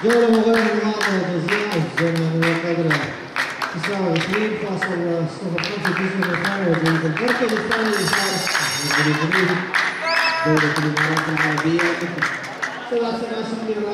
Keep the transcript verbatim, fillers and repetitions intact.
جولة مغيرة للمعطى توزيع الزمن وقدره تسعة وعشرين فاصلة صفر خمسة جزء الثاني وجولة المركز الثاني لصالح أحمد الجنيبي دولة الإمارات العربية ثلاث سنوات